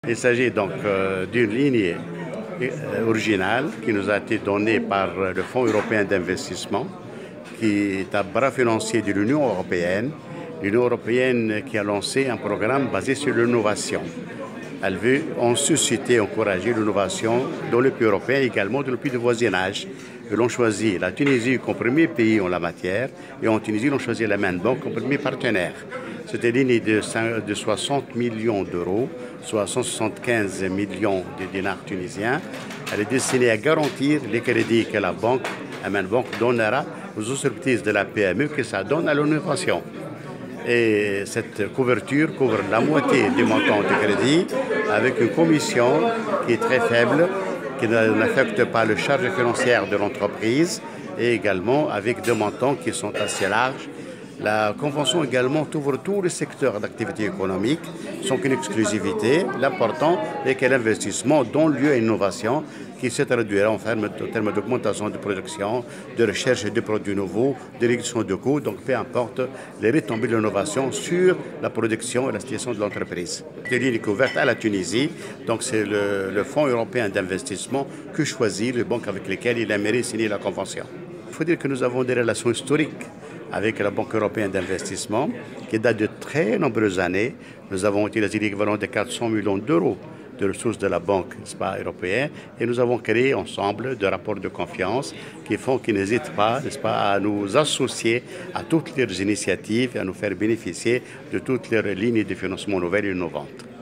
Il s'agit donc d'une ligne originale qui nous a été donnée par le Fonds européen d'investissement, qui est un bras financier de l'Union européenne. L'Union européenne qui a lancé un programme basé sur l'innovation. Elle veut en susciter, encourager l'innovation dans le pays européen et également dans le pays de voisinage. Ils ont choisi la Tunisie comme premier pays en la matière et en Tunisie, ils ont choisi la Main Bank comme premier partenaire. C'est une ligne de 60 millions d'euros, soit 175 millions de dinars tunisiens. Elle est destinée à garantir les crédits que la Main Bank donnera aux entreprises de la PME que ça donne à l'innovation. Et cette couverture couvre la moitié du montant de crédit avec une commission qui est très faible, qui n'affecte pas les charges financières de l'entreprise et également avec des montants qui sont assez larges. La convention également ouvre tous les secteurs d'activité économique sans qu'une exclusivité. L'important est que l'investissement donne lieu à l'innovation qui se traduira en termes d'augmentation de production, de recherche de produits nouveaux, de réduction de coûts, donc peu importe les retombées de l'innovation sur la production et la situation de l'entreprise. Cette ligne est ouverte à la Tunisie, donc c'est le Fonds européen d'investissement que choisit les banques avec lesquelles il aimerait signer la convention. Il faut dire que nous avons des relations historiques avec la Banque européenne d'investissement qui date de très nombreuses années. Nous avons utilisé l'équivalent de 400 millions d'euros de ressources de la Banque européenne et nous avons créé ensemble des rapports de confiance qui font qu'ils n'hésitent pas, à nous associer à toutes leurs initiatives et à nous faire bénéficier de toutes leurs lignes de financement nouvelles et innovantes.